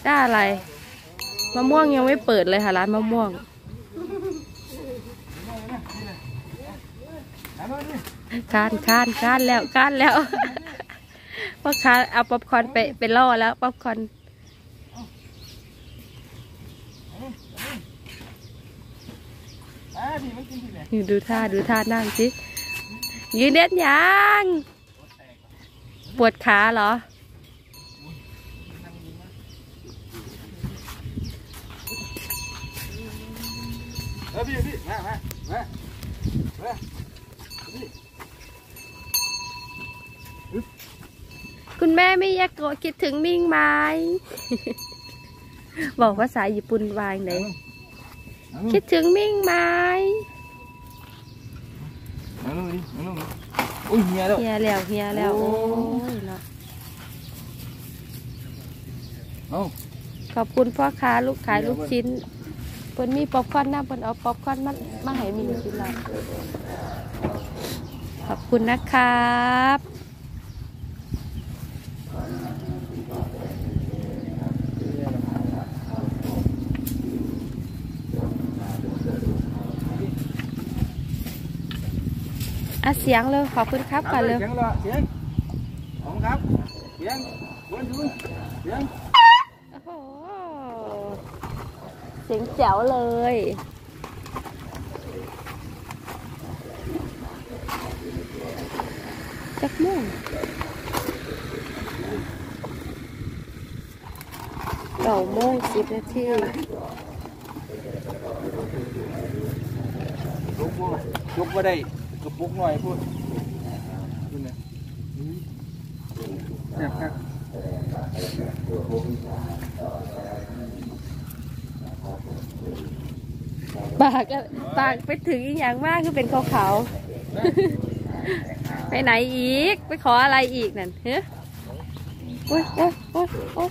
ได้อะไรมะม่วงยังไม่เปิดเลยค่ะร้านมะม่วงคานแล้วพ่อค้าเอาป๊อปคอร์นไปล่อแล้วป๊อปคอร์นดูท่านั่งสิยืนเด็ดยังปวดขาเหรอพี่มาคุณแม่ไม่ยากโกคิดถึงมิ่งไหม บอกภาษาญี่ปุ่นวางไหนคิดถึงมิ่งไหมเฮียแล้วโอ้ยเนาะขอบคุณพ่อค้าลูกขายลูกชิ้นเพิ่นมีป๊อปคอร์นน้ำเพิ่นเอาป๊อปคอร์นมาให้มีกินแล้วขอบคุณนะครับเสียงเลยขอบคุณครับก่อนเลยเสียงขอบคุณครับเสียงวนดูเสียงโอ้โหเสียงแจ๋วเลยจักม่วง9:10 นาทียกมาได้กระปุกหน่อยพูดนะปากไปถึงอีกอย่างมากคือเป็นขาวๆไปไหนอีกไปขออะไรอีกนั่นเฮ้ยโอ๊ย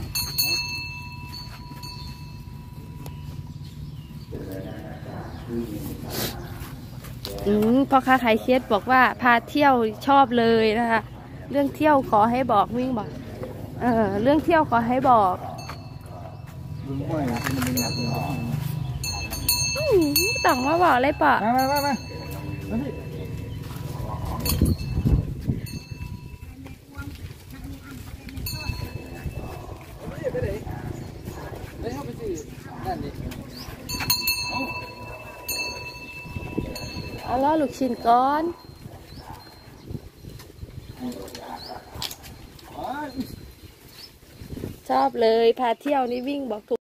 พ่อค้าขายเคสบอกว่าพาเที่ยวชอบเลยนะคะเรื่องเที่ยวขอให้บอกวิ่งบอกเรื่องเที่ยวขอให้บอกต่องมาบอกเลยป่ะมาเอาล้อลูกชิ้นก้อนชอบเลยพาเที่ยวนี่วิ่งบอก